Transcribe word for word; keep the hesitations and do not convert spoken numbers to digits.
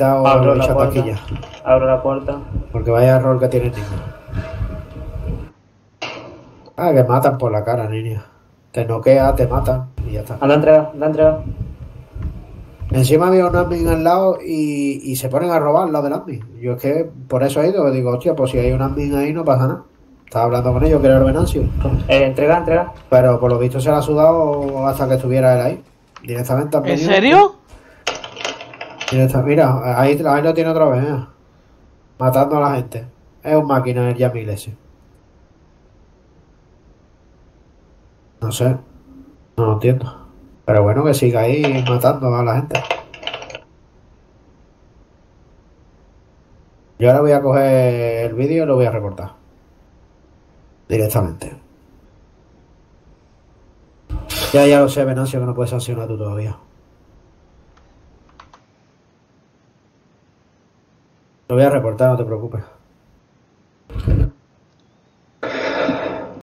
quitado Abro esa la puerta. taquilla. Abro la puerta. Porque vaya error que tiene el niño. Ah, que matan por la cara, niña. Te noquea, te matan y ya está. Anda, entrega, anda, entrega. Encima había un admin al lado y, y se ponen a robar los del admin. Yo es que por eso he ido, digo, hostia, pues si hay un admin ahí no pasa nada. Estaba hablando con ellos, que era el Venancio. Eh, entrega, entrega. Pero por lo visto se la ha sudado hasta que estuviera él ahí. Directamente han ¿En venido. serio? Directa, mira, ahí, ahí lo tiene otra vez, ¿eh? Matando a la gente. Es un máquina el Yamil ese. No sé, no lo entiendo. Pero bueno, que siga ahí matando a la gente. Yo ahora voy a coger el vídeo y lo voy a recortar. Directamente. Ya, ya lo sé, Venancio, que no puedes sancionar tú todavía. Lo voy a reportar, no te preocupes.